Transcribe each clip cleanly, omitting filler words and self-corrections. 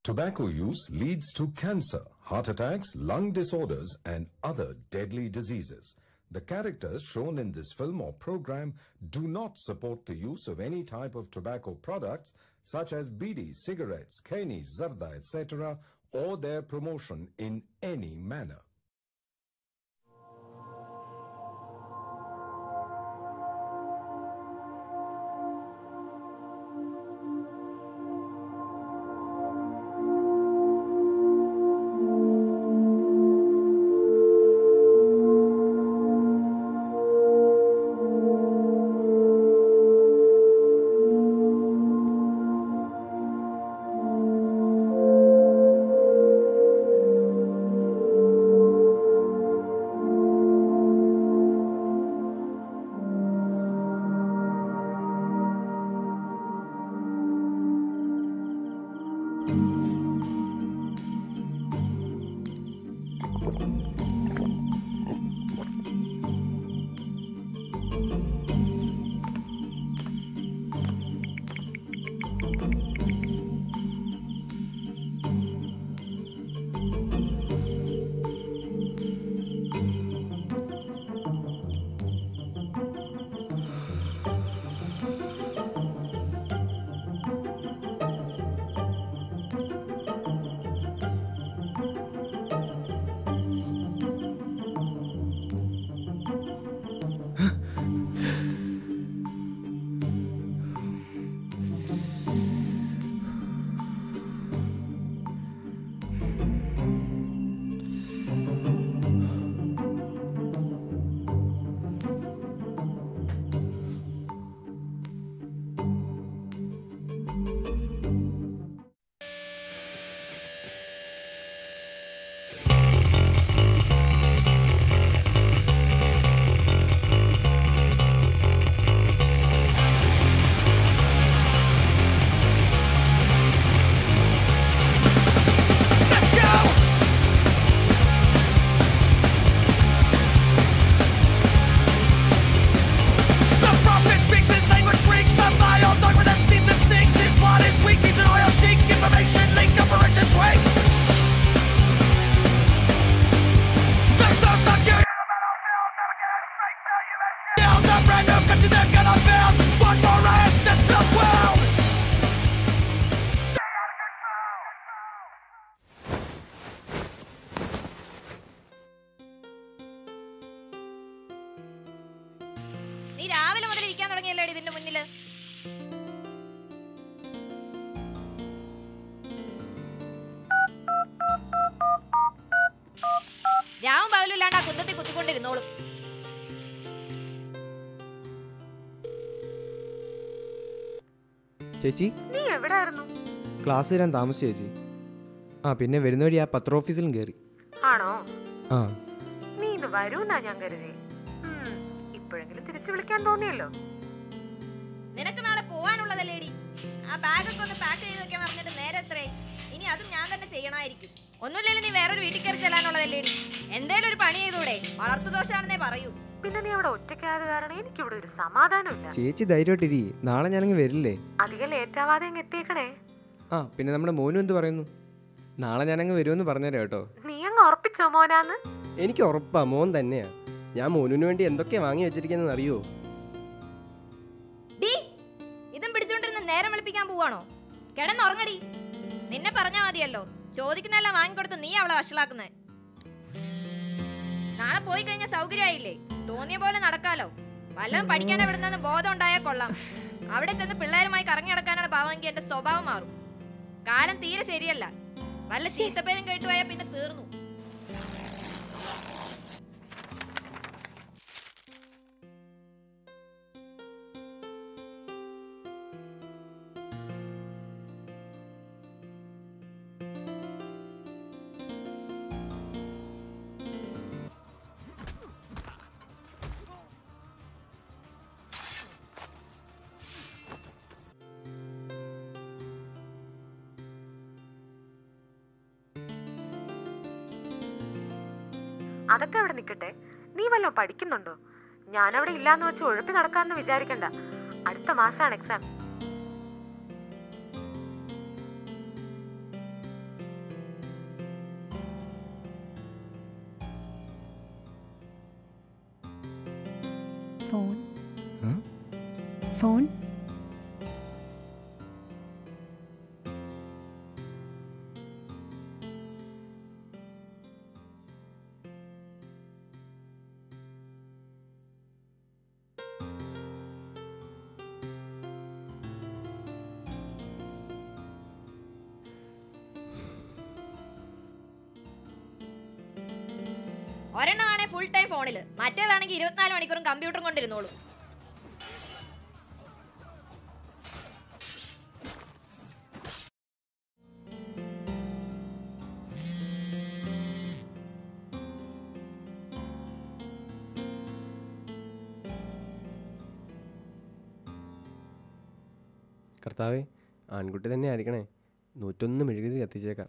Tobacco use leads to cancer, heart attacks, lung disorders, and other deadly diseases. The characters shown in this film or program do not support the use of any type of tobacco products such as bidi, cigarettes, keni, zarda, etc., or their promotion in any manner. നീ രാവിലെ മുതൽ ഇരിക്കാൻ തുടങ്ങിയല്ലോ ഇതിന്റെ മുന്നില്. രാവും പകലും ഇല്ലാണ്ട് ആ കുന്തത്തിൽ കുത്തിക്കൊണ്ടിരുന്നോളും. ചേച്ചി നീ എവിടെയായിരുന്നു? ക്ലാസ് വരാൻ താമസിച്ചു ചേച്ചി. പിന്നെ വരുന്ന വഴി ആ പത്ര ഓഫീസിലും കയറി. ആണോ? ആ നീ ഇന്ന് വരൂന്നാ ഞാൻ കരുതി. ഇപ്പോഴെങ്കിലും തിരിച്ചു വിളിക്കാൻ തോന്നിയല്ലോ. നിനക്ക് നാളെ പോവാനുള്ളതല്ലേടി. ആ ബാഗൊക്കെ ഒന്ന് പാക്ക് ചെയ്ത് വെക്കാൻ പറഞ്ഞിട്ട് നേരെ എത്രേ? ഇനി അതും ഞാൻ തന്നെ ചെയ്യണമായിരിക്കും. ഒന്നുമില്ലെങ്കിൽ നീ വേറൊരു വീട്ടിൽ കയറി ചെല്ലാനുള്ളതല്ലേടി. എന്തേലും ഒരു പണി ചെയ്തൂടെ? വളർത്തുദോഷാണെന്നേ പറയൂ. പിന്നെ നീ അവിടെ ഒറ്റയ്ക്കായത് കാരണം എനിക്കിവിടെ ഒരു സമാധാനമില്ല. ചേച്ചി ധൈര്യമായിട്ടിരി, നാളെ ഞാനങ്ങ് വരില്ലേ? അധികം ലേറ്റ് ആവാതെ അങ്ങ് എത്തിയേക്കണേ. പിന്നെ നമ്മുടെ മോനും എന്ത് പറയുന്നു? നാളെ ഞാനങ്ങ് വരുമെന്ന് പറഞ്ഞുതരാം കേട്ടോ. നീ അങ്ങ് ഉറപ്പിച്ചോ മോനാന്ന്? എനിക്ക് ഉറപ്പാ, മോൻ തന്നെയാ. ഞാൻ മോനുവിന് വേണ്ടി എന്തൊക്കെയാ വാങ്ങി വെച്ചിരിക്കുന്നത് അറിയോ? ഇതും പിടിച്ചോണ്ടിരുന്ന് നേരം വെളുപ്പിക്കാൻ പോവാണോ? കിടന്നുറങ്ങടി. നിന്നെ പറഞ്ഞാ മതിയല്ലോ, ചോദിക്കുന്നെല്ലാം വാങ്ങിക്കൊടുത്ത് നീ അവളെ വഷളാക്കുന്നേ. നാളെ പോയി കഴിഞ്ഞാൽ സൗകര്യമായില്ലേ? തോന്നിയ പോലെ നടക്കാലോ. വല്ലതും പഠിക്കാൻ എവിടുന്നെന്ന് ബോധം ഉണ്ടായാൽ കൊള്ളാം. അവിടെ ചെന്ന് പിള്ളേരുമായി കറങ്ങി നടക്കാനുള്ള ഭാവമെങ്കിൽ എന്റെ സ്വഭാവം മാറും. കാലം തീരെ ശരിയല്ല. വല്ല ചീത്തപ്പേരും കേട്ടുപോയാൽ പിന്നെ തീർന്നു. അതൊക്കെ അവിടെ നിൽക്കട്ടെ. നീ വല്ലതും പഠിക്കുന്നുണ്ടോ? ഞാനവിടെ ഇല്ലാന്ന് വെച്ച് ഉഴപ്പി നടക്കാന്ന് വിചാരിക്കണ്ട. അടുത്ത മാസമാണ് എക്സാം. ഫോൺ? ഒരെണ്ണമാണെ ഫുൾ ടൈം ഫോണിൽ, മറ്റേതാണെങ്കിൽ 24 മണിക്കൂറും കമ്പ്യൂട്ടറും കൊണ്ടിരുന്നോളൂ. കർത്താവേ, ആൺകുട്ടി തന്നെ ആയിരിക്കണേ. 101 മെഴുകുതിരി കത്തിച്ചേക്കാം.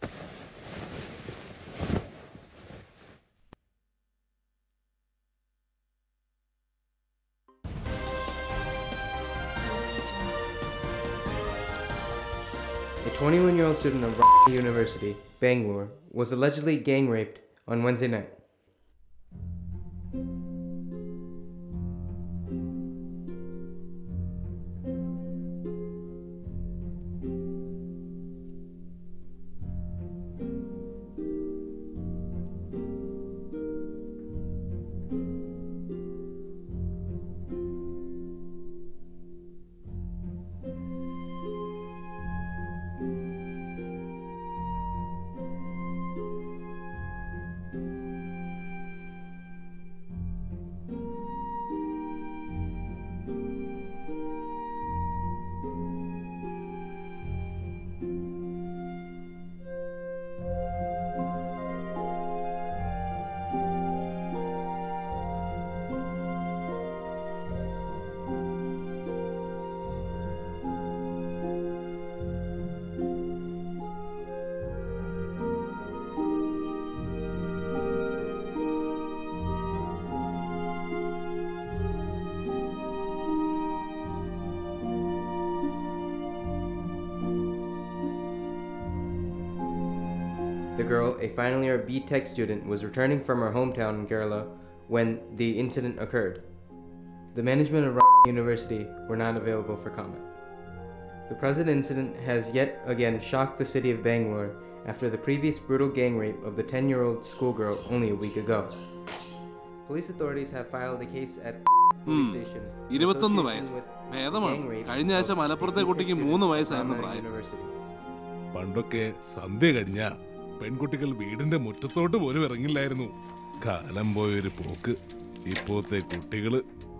A 21-year-old student of University, Bangalore, was allegedly gang raped on Wednesday night. The girl, a final year B.Tech student, was returning from her hometown in Kerala when the incident occurred. The management of University were not available for comment. The present incident has yet again shocked the city of Bangalore after the previous brutal gang rape of the 10-year-old schoolgirl only a week ago. Police authorities have filed a case at police station. 21 വയസ്സ് ഭേദമാണ്. കഴിഞ്ഞ ആഴ്ച മലപ്പുറത്തെ കുട്ടിക്ക് 3 വയസ്സായിരുന്നു പ്രായം. പണ്ടൊക്കെ സന്ധ്യ കഴിഞ്ഞ പെൺകുട്ടികൾ വീടിന്റെ മുറ്റത്തോട്ട് പോലും ഇറങ്ങില്ലായിരുന്നു. കാലം പോയൊരു പോക്ക്. ഇപ്പോഴത്തെ കുട്ടികള്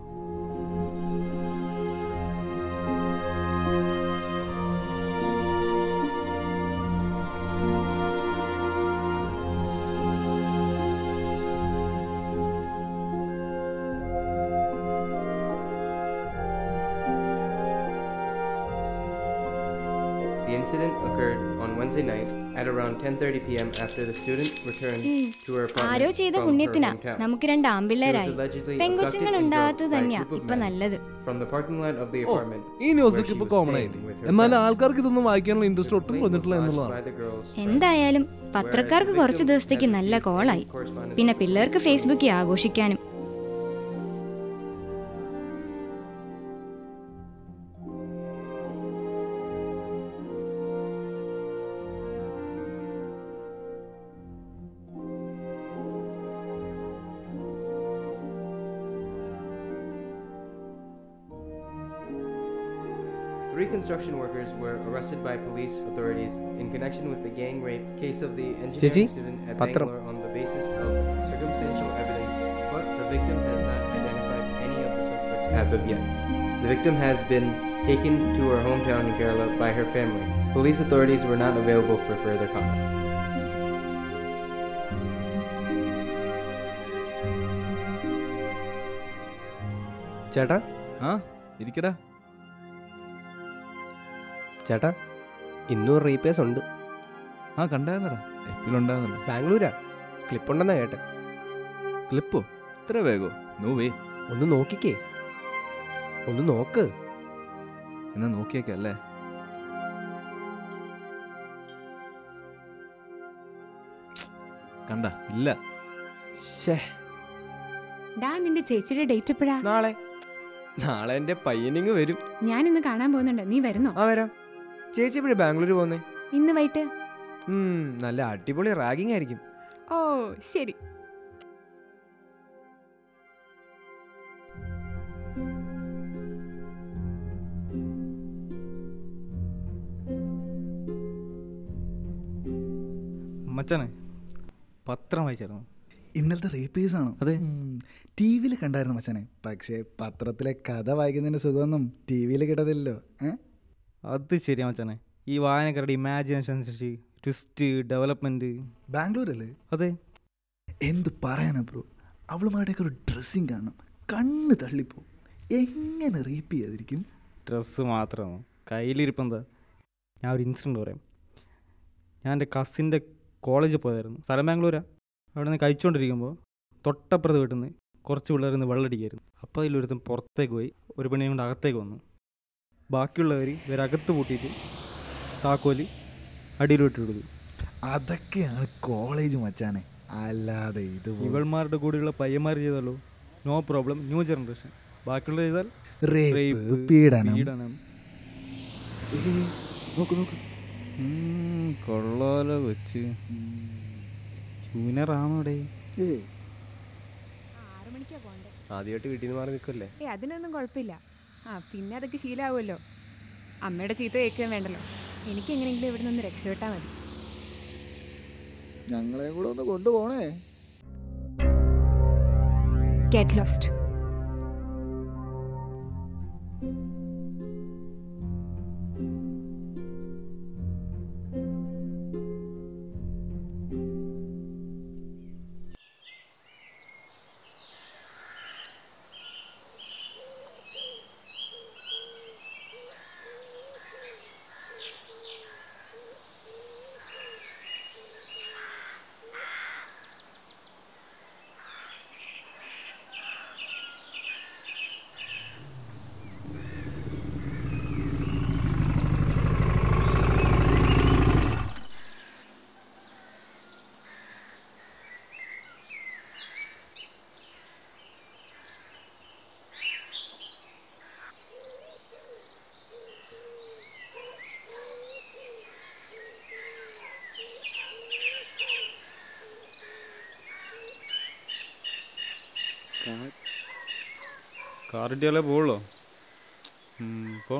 The incident occurred on Wednesday night at around 10:30 p.m. after the student returned to her arrow apartment ചെയ്ത from her പുണ്യത്തിനാ hometown. നമുക്ക് 2 ആമ്പിള്ളേരായി. She was allegedly പെങ്കൊച്ചുങ്ങൾ abducted and ഉണ്ടാകാത്തത് drugged by a തന്നെയാ group of ഇപ്പൊ men നല്ലത്. from the parking lot of the apartment ഈ where ന്യൂസൊക്കെ she ഇപ്പൊ was കോമൺ staying ആയില്ലേ. with her എന്നാൽ friends. ആൾക്കാർക്ക് ഇതൊന്നും വായിക്കാനുള്ള The ഇൻട്രസ്റ്റ് ഒട്ടും complaint was കുറഞ്ഞിട്ടില്ല lodged എന്നുള്ളതാണ്. by the girls' friends. എന്തായാലും Whereas പത്രക്കാർക്ക് the കുറച്ച് victim ദിവസത്തേക്ക് has നല്ല refused കോളായി. any correspondence പിന്നെ with പിള്ളേർക്ക് police. ഫേസ്ബുക്കിൽ ആഘോഷിക്കാനും. Three construction workers were arrested by police authorities in connection with the gang rape case of the engineering student at Patram. Bangalore on the basis of circumstantial evidence, but the victim has not identified any of the suspects as of yet. The victim has been taken to her hometown in Kerala by her family. Police authorities were not available for further comment. ചേട്ടാ, ആ ഇരിക്കടാ. ചേട്ടാ, ഇന്നും repays ഉണ്ട്. ആ കണ്ടായിരുന്നടാ, എപ്പിലുണ്ടായിരുന്നല്ലോ. ബാംഗ്ലൂരാ. ക്ലിപ്പുണ്ടെന്നാ കേട്ടെ. ക്ലിപ്പോ? ഇത്ര Virgo? No way. ഒന്ന് നോക്കിക്കേ, ഒന്ന് നോക്ക്. എന്നാ നോക്കിയേക്കല്ലേ. കണ്ട ഇല്ല. ഡാ, നിന്റെ ചേച്ചിയുടെ ഡേറ്റ് എപ്പോഴാ? നാളെ. നാളെ എൻ്റെ പയ്യനിങ് വരും. ഞാൻ ഇന്ന് കാണാൻ പോകുന്നുണ്ട്, നീ വരുന്നോ? ആ വരാം. ചേച്ചി എപ്പോഴും ബാംഗ്ലൂർ പോകുന്നേ? ഇന്ന് വൈകിട്ട്. നല്ല അടിപൊളി റാഗിങ് ആയിരിക്കും. ഓ ശരി. മച്ചാനെ, പത്രം വായിച്ചായിരുന്നു? ഇന്നലത്തെ റേപ്പ് കേസാണോ? അതെ. ടി വിയിൽ കണ്ടായിരുന്നു മച്ചാനെ. പക്ഷേ പത്രത്തിലെ കഥ വായിക്കുന്നതിൻ്റെ സുഖമൊന്നും ടി വിയിൽ കിട്ടത്തില്ലല്ലോ. അത് ശരിയാ മച്ചാനെ. ഈ വായനക്കാരുടെ ഇമാജിനേഷൻ അനുസരിച്ച് ട്വിസ്റ്റ്, ഡെവലപ്മെന്റ്. ബാംഗ്ലൂരല്ലേ? അതെ. എന്ത് പറയാനാ ബ്രോ, അവളുമാരുടെയൊക്കെ ഒരു ഡ്രസ്സിങ് കാണണം, കണ്ണ് തള്ളിപ്പോവും. എങ്ങനെ റേപ്പ് ചെയ്യാതിരിക്കും? ഡ്രസ്സ് മാത്രമോ, കയ്യിലിരിപ്പെന്താ? ഞാൻ ഒരു ഇൻസിഡൻറ്റ് പറയാം. ഞാൻ എൻ്റെ കസിൻ്റെ കോളേജിൽ പോയതായിരുന്നു. സ്ഥലം ബാംഗ്ലൂരാ. അവിടെ നിന്ന് കഴിച്ചുകൊണ്ടിരിക്കുമ്പോൾ തൊട്ടപ്പുറത്ത് വീട്ടിൽ നിന്ന് കുറച്ച് പിള്ളേർ നിന്ന് വെള്ളമടിക്കായിരുന്നു. അപ്പോൾ അതിലൊരുത്തൻ പുറത്തേക്ക് പോയി ഒരു പെണ്ണിനെ കൊണ്ട് അകത്തേക്ക് വന്നു. ബാക്കിയുള്ളവർ ഇവരകത്ത് പൂട്ടിയിട്ട് താക്കോല് അടിയിലോട്ട് കൊടുത്തു. അതൊക്കെയാണ് കോളേജ് മച്ചാനെ, അല്ലാതെ ഇത് ഇവൾമാരുടെ കൂടെയുള്ള പയ്യന്മാർ ചെയ്താലോ നോ പ്രോബ്ലം, ന്യൂ ജനറേഷൻ. ബാക്കിയുള്ള ചെയ്താൽ റേപ്പ്, പീഡനം. നോക്ക് നോക്ക്, കൊള്ളാലോ വെച്ച്. ജൂനിയറാണോടെ? 6 മണിക്കാ പോണ്ടേ. ആദ്യമായിട്ട് വീട്ടിൽ നിന്ന് മാറി നിൽക്കല്ലേ? അതിനൊന്നും കുഴപ്പമില്ല. പിന്നെ അതൊക്കെ ശീലമാവുമല്ലോ. അമ്മയുടെ ചീത്ത കേൾക്കാൻ വേണ്ടല്ലോ. എനിക്ക് എങ്ങനെയെങ്കിലും ഇവിടെ നിന്ന് രക്ഷപ്പെട്ടാൽ മതി. ഞങ്ങളെ കൂടെ ഒന്ന് കൊണ്ടുപോണേ. Get lost. കാറിട്ടിയാലേ പോവുള്ളോ? ഇപ്പോൾ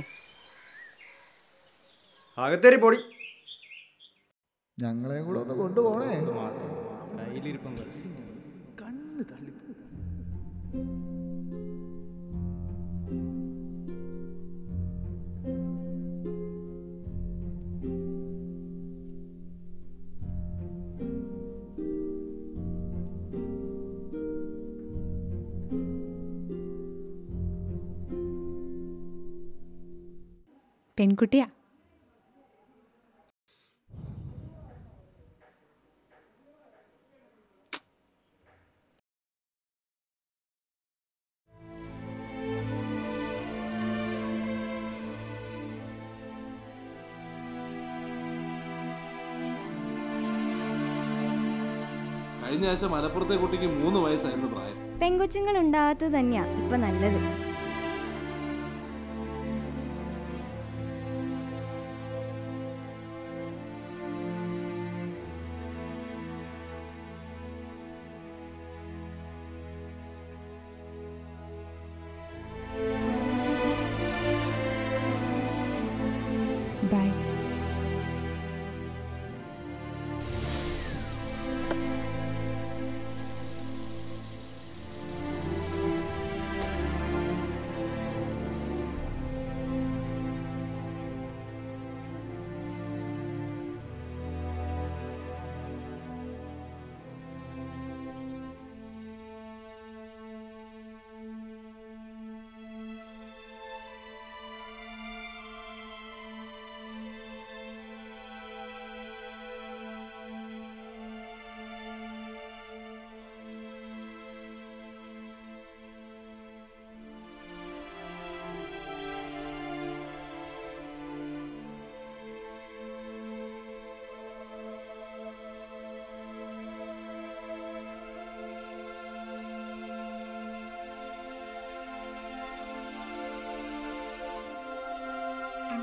അകത്തേരി പൊടി. ഞങ്ങളെ കൂടെ ഒന്ന് കൊണ്ടുപോണേ. കയ്യിലിരിപ്പം കണ്ണ് തള്ളിപ്പോ. പെൺകുട്ടിയാ. കഴിഞ്ഞ ആഴ്ച മലപ്പുറത്തെ കുട്ടിക്ക് 3 വയസ്സായിരുന്നു പ്രായം. പെങ്കൊച്ചുങ്ങൾ ഉണ്ടാകാത്തത് തന്നെയാ ഇപ്പൊ നല്ലത്. ബൈ.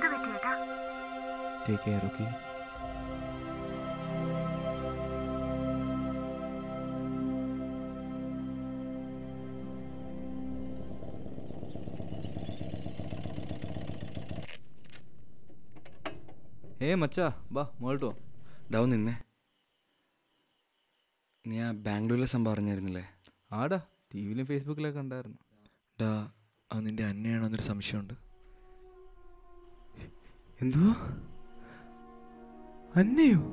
എന്ത് പറ്റിയേട്ടാ? Take care. ഓക്കെ. മച്ചാ ബാ മോൾട്ടോ. ഡാവും നിന്നേ. നീ ആ ബാംഗ്ലൂരിലെ സംഭവം അറിഞ്ഞായിരുന്നില്ലേ? ആടാ, ടി വിയിലും ഫേസ്ബുക്കിലൊക്കെ ഉണ്ടായിരുന്നു. ഡാ, അത് നിന്റെ അന്നയാണോ എന്നൊരു സംശയമുണ്ട്. എന്തോ അന്നയോ?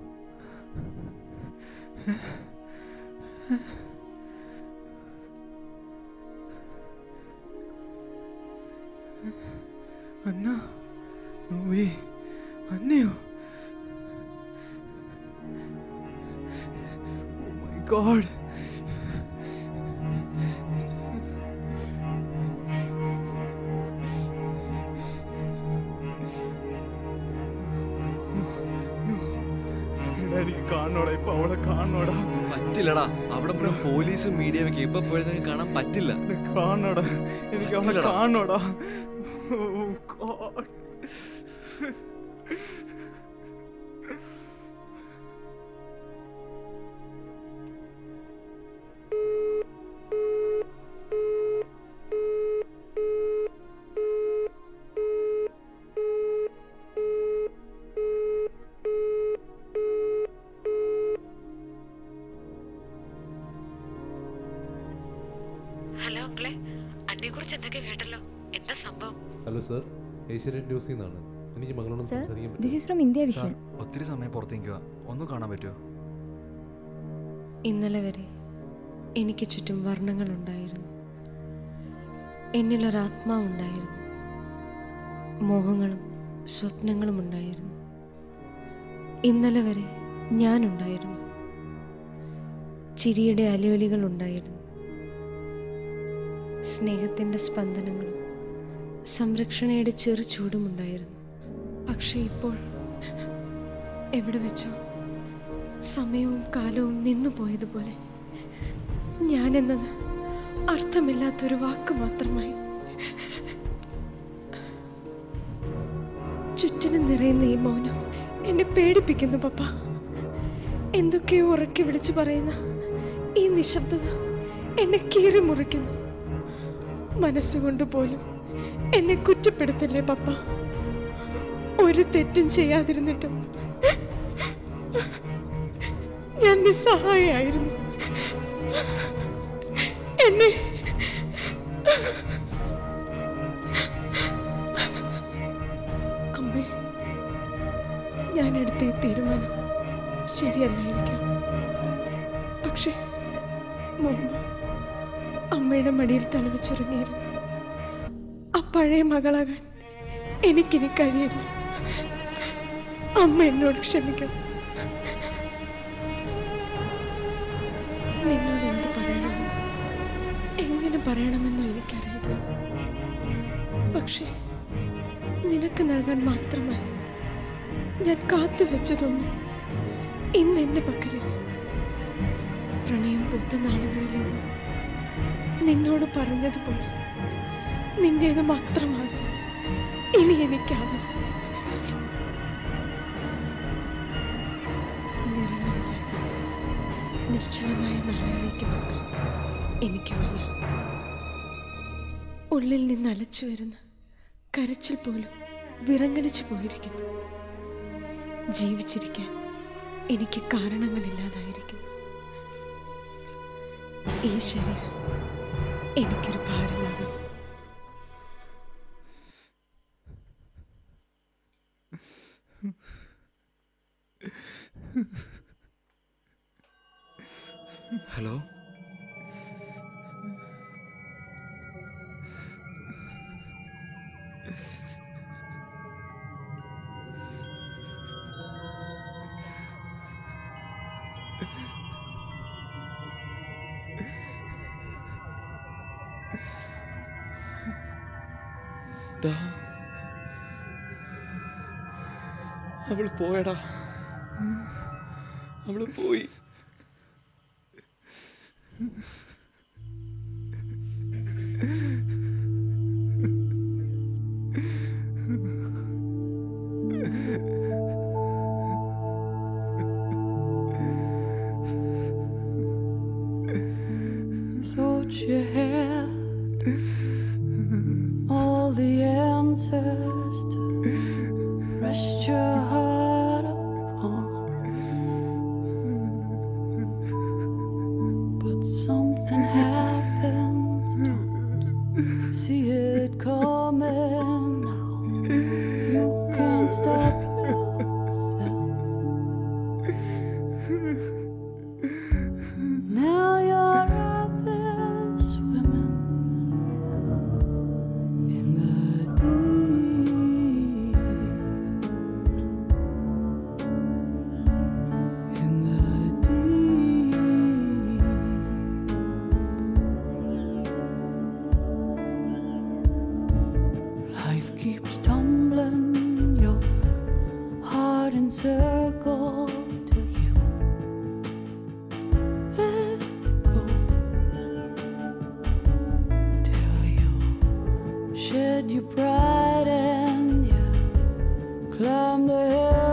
അന്ന? No way. അന്നയോ? Oh my god. എനിക്ക് കാണണോടാ, ഇപ്പൊ അവളെ കാണണോടാ. പറ്റില്ലടാ, അവിടെ മുഴുവൻ പോലീസും മീഡിയ ഒക്കെ ഇപ്പൊ പോയതൊക്കെ കാണാൻ പറ്റില്ല. കാണണോടാ, എനിക്ക് അവളെ കാണണോടാ. ഓ ഗോഡ്. ഹലോ അങ്കിളെ, അന്നെ കുറിച്ച് എന്തൊക്കെ കേട്ടല്ലോ? എന്താ സംഭവം? ഹലോ സർ, ഏഷ്യാനെറ്റ് ന്യൂസിൽ നിന്നാണ്. എനിക്ക് മകളോട് സംസാരിക്കാൻ This is from India Vision. ഒത്തിരി സമയം പുറത്തേക്ക് വാ, ഒന്ന് കാണാൻ പറ്റുമോ? ഇന്നലെ വരെ എനിക്ക് ചുറ്റും വർണ്ണങ്ങളുണ്ടായിരുന്നു. എന്നിലൊരാത്മാവുണ്ടായിരുന്നു. മോഹങ്ങളും സ്വപ്നങ്ങളും ഉണ്ടായിരുന്നു. ഇന്നലെ വരെ ഞാനുണ്ടായിരുന്നു. ചിരിയുടെ അലയൊലികൾ ഉണ്ടായിരുന്നു. സ്നേഹത്തിൻ്റെ സ്പന്ദനങ്ങളും സംരക്ഷണയുടെ ചെറു ചൂടുമുണ്ടായിരുന്നു. പക്ഷെ ഇപ്പോൾ എവിടെ വെച്ചോ സമയവും കാലവും നിന്നു പോയതുപോലെ ഞാനെന്നത് അർത്ഥമില്ലാത്തൊരു വാക്ക് മാത്രമായി. ചുറ്റിനും നിറയുന്ന ഈ മൗനം എന്നെ പേടിപ്പിക്കുന്നു പപ്പ. എന്തൊക്കെയോ ഉറക്കി വിളിച്ചു പറയുന്ന ഈ നിശബ്ദത എന്നെ കീറി മുറിക്കുന്നു. മനസ്സുകൊണ്ട് പോലും എന്നെ കുറ്റപ്പെടുത്തല്ലേ പപ്പ. ഒരു തെറ്റും ചെയ്യാതിരുന്നിട്ടും ഞാൻ നിസ്സഹായായിരുന്നു. എന്നെ അമ്മേ, ഞാൻ എടുത്ത ഈ തീരുമാനം ശരിയല്ലായിരിക്കാം. പക്ഷെ മുമ്പ് അമ്മയുടെ മടിയിൽ തലവെച്ചുറങ്ങിയിരുന്നു. ആ പഴയ മകളാകാൻ എനിക്കിനി കഴിയില്ല. അമ്മ എന്നോട് ക്ഷമിക്കണം. നിന്നോട് എന്ത് പറയണമെന്ന് എങ്ങനെ പറയണമെന്നോ എനിക്കറിയില്ല. പക്ഷെ നിനക്ക് നൽകാൻ മാത്രമായി ഞാൻ കാത്തു വെച്ചതൊന്നും ഇന്ന് എന്റെ പക്കലില്ല. പ്രണയം പൂത്ത നാളുകളിൽ നിന്നോട് പറഞ്ഞതുപോലെ നിന്റേത് മാത്രമാകും ഇനി എനിക്കാവും. നിശ്ചലമായ നാളിലേക്ക് നോക്കാൻ എനിക്ക് വയ്യ. ഉള്ളിൽ നിന്ന് അലച്ചു വരുന്ന കരച്ചിൽ പോലും വിറങ്ങലിച്ചു പോയിരിക്കുന്നു. ജീവിച്ചിരിക്കാൻ എനിക്ക് കാരണങ്ങളില്ലാതായിരിക്കുന്നു. ഈ ശരീരം എനിക്കൊരു ഭാരമാകുന്നു. ഹലോ, അവള് പോയടാ, അവള് പോയി. answers to rest your heart upon. But something happens, don't see it coming now. You can't stop yourself. Now you're out there swimming in the deep, in the deep. Life keeps tumbling your heart in circles till you let go, till you shed your pride and you climb the hill.